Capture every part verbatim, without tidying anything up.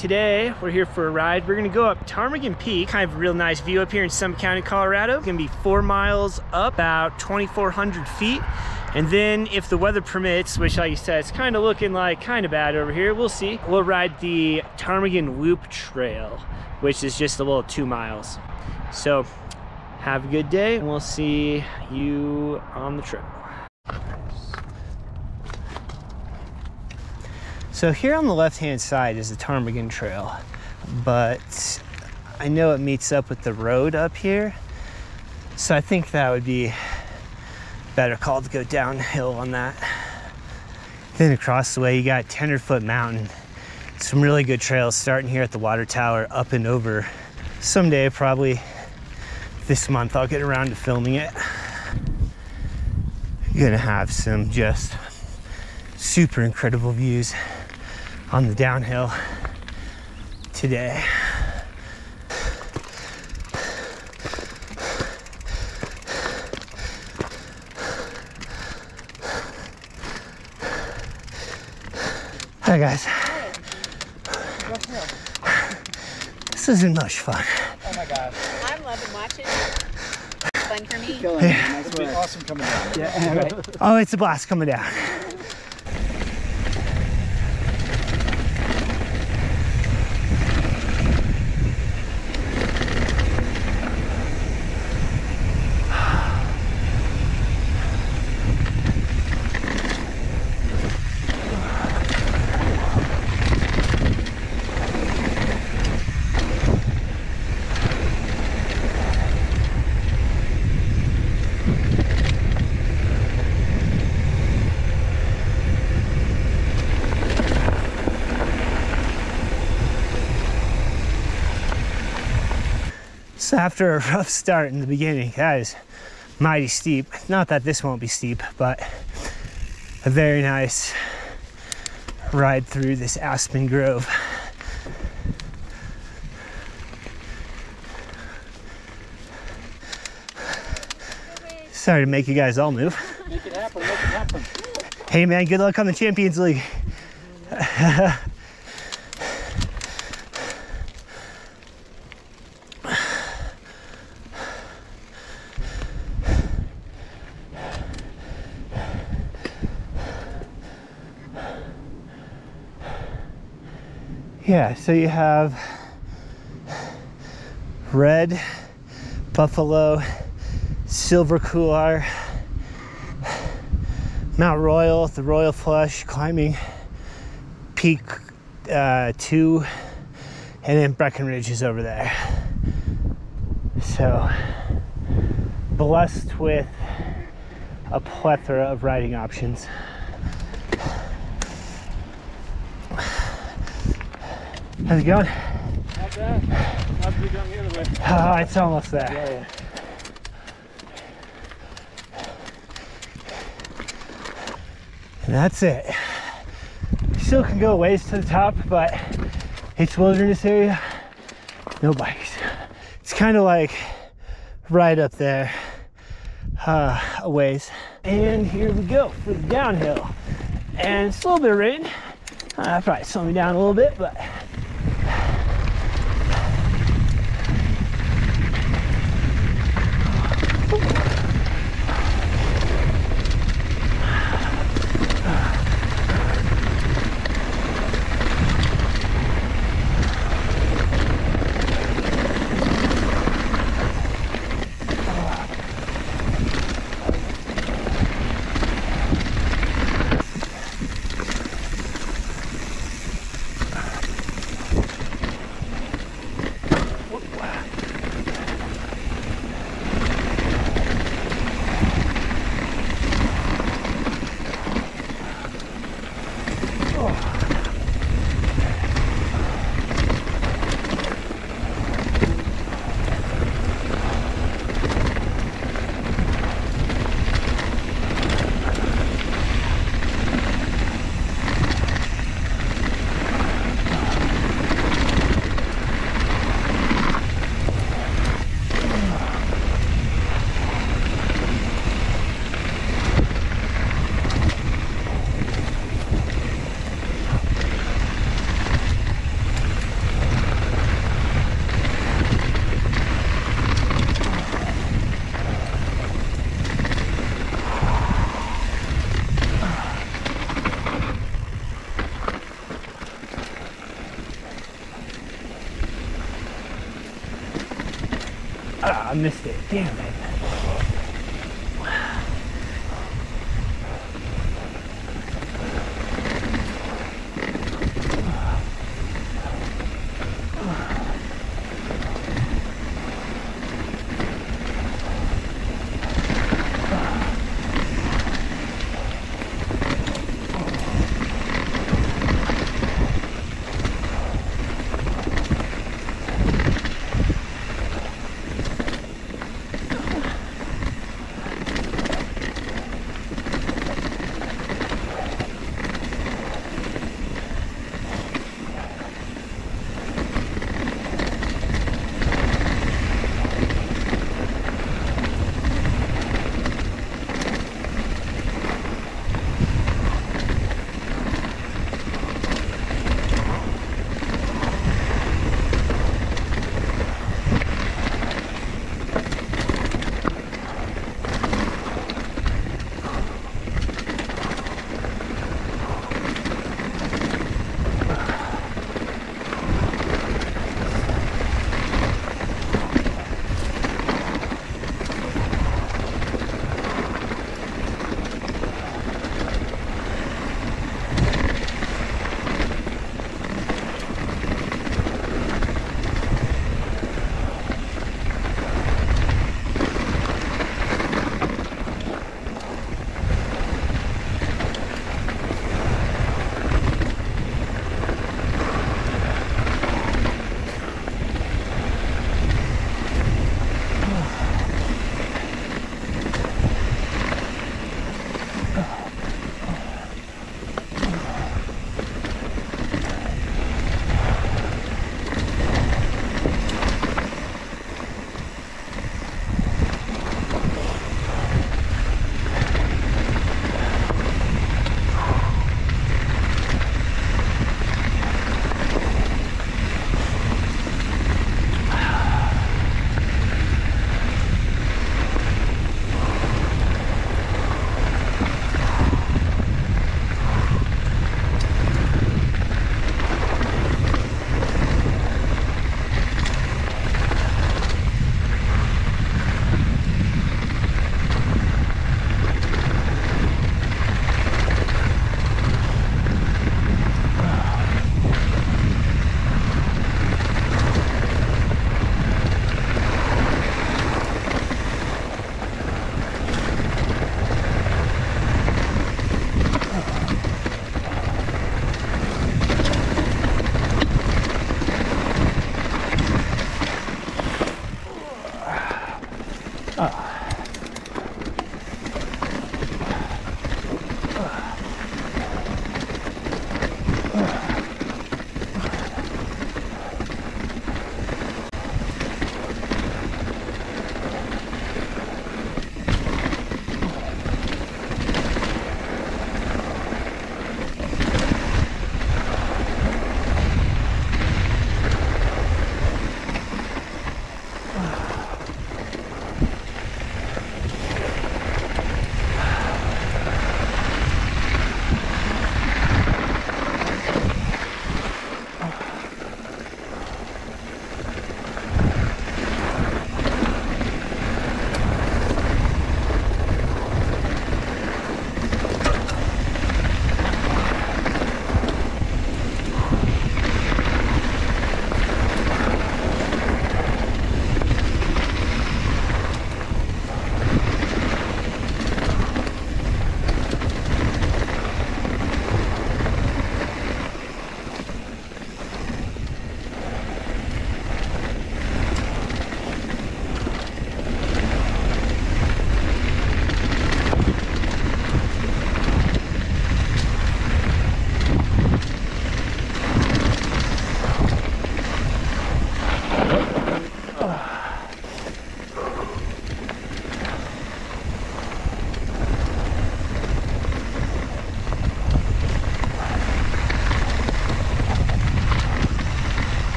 today we're here for a ride. We're gonna go up Ptarmigan Peak, kind of a real nice view up here in Summit County, Colorado. It's gonna be four miles up, about twenty-four hundred feet. And then if the weather permits, which like you said, it's kind of looking like kind of bad over here, we'll see. We'll ride the Ptarmigan Loop Trail, which is just a little two miles. So have a good day, and we'll see you on the trip. So here on the left-hand side is the Ptarmigan Trail, but I know it meets up with the road up here, so I think that would be a better call to go downhill on that. Then across the way you got Tenderfoot Mountain. Some really good trails starting here at the water tower up and over. Someday, probably this month, I'll get around to filming it. You're gonna have some just super incredible views on the downhill today. Hi guys. Hey. This isn't much fun. Oh my gosh. I'm loving watching. Fun for me. Killing it. It's been awesome coming down. Yeah, right. Oh, it's a blast coming down. So after a rough start in the beginning, that is mighty steep. Not that this won't be steep, but a very nice ride through this aspen grove. Sorry to make you guys all move. Make it happen, make it happen. Hey man, good luck on the Champions League. Yeah, so you have red, buffalo, silver couloir, Mount Royal, the Royal Flush, climbing peak uh, two, and then Breckenridge is over there. So blessed with a plethora of riding options. How's it going? Not bad. How's it going the other way? Oh, it's almost there. Yeah, yeah. And that's it. Still can go a ways to the top, but it's wilderness area, no bikes. It's kind of like right up there, uh, a ways. And here we go for the downhill. And it's a little bit of rain. Uh, probably slow me down a little bit, but I missed it. Damn it.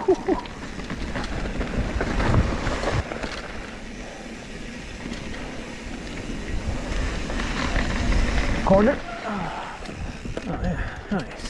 Corner. Oh, yeah, nice.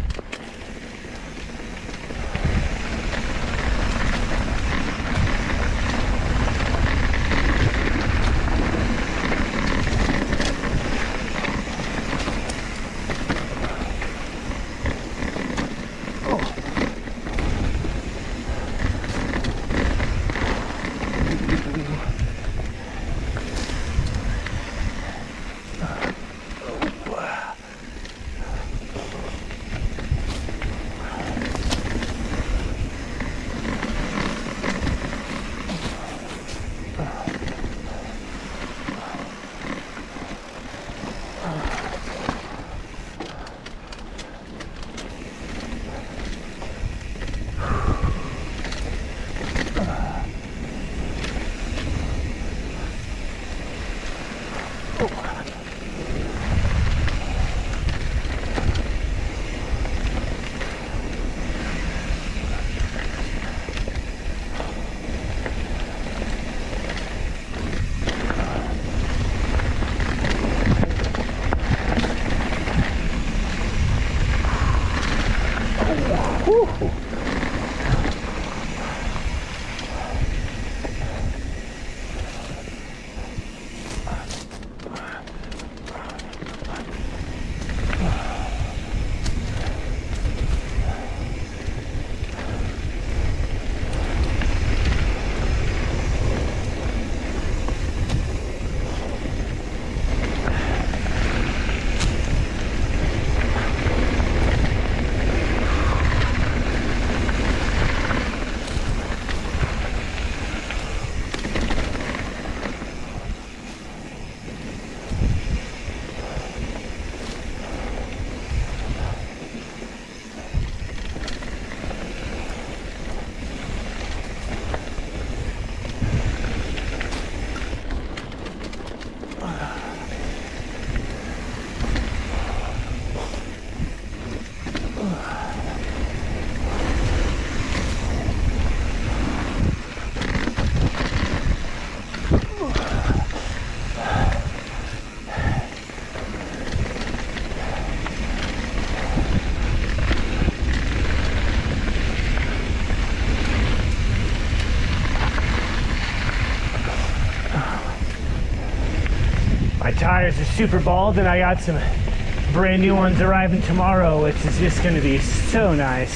My tires are super bald, and I got some brand new ones arriving tomorrow, which is just going to be so nice.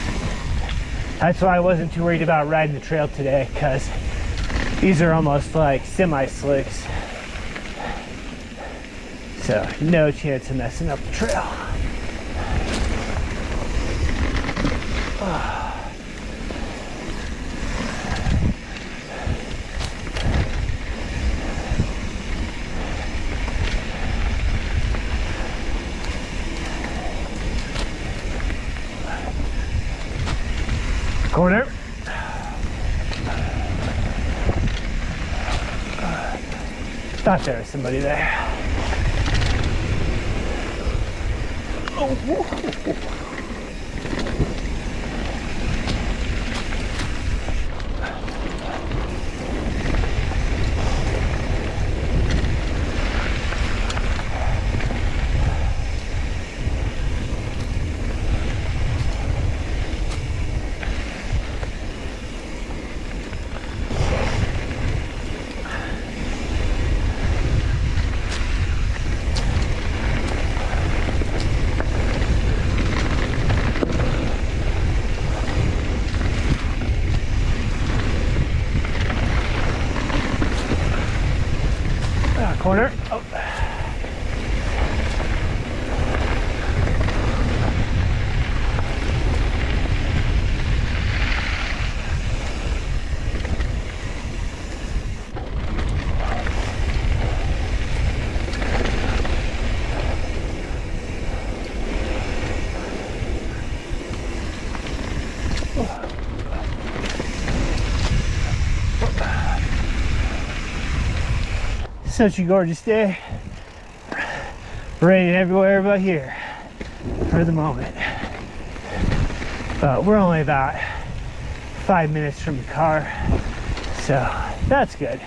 That's why I wasn't too worried about riding the trail today, because these are almost like semi-slicks. So no chance of messing up the trail. Oh. Corner. Thought there was somebody there. Oh, whoa. Corner. Oh. Such a gorgeous day. Raining everywhere but here for the moment. But we're only about five minutes from the car, so that's good.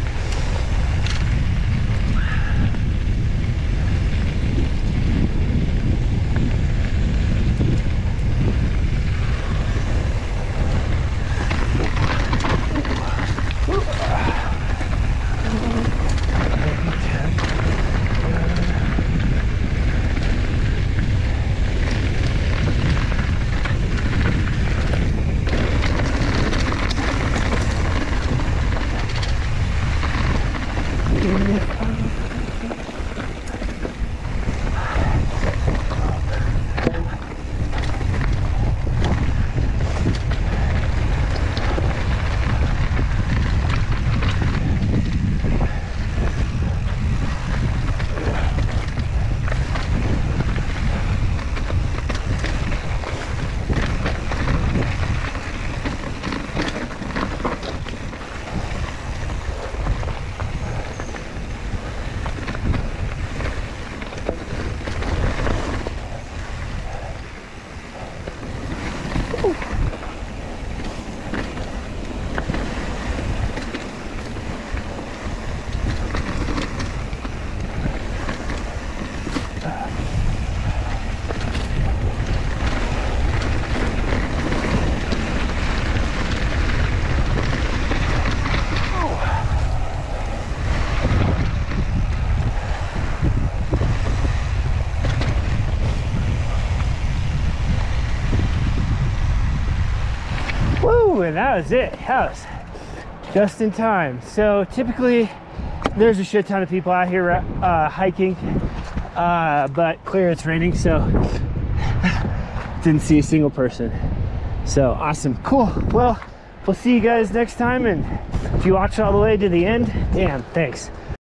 And that was it. That was just in time. So typically there's a shit ton of people out here uh, hiking, uh, but clear it's raining, so didn't see a single person. So awesome. Cool. Well, we'll see you guys next time, and if you watched all the way to the end, damn, thanks.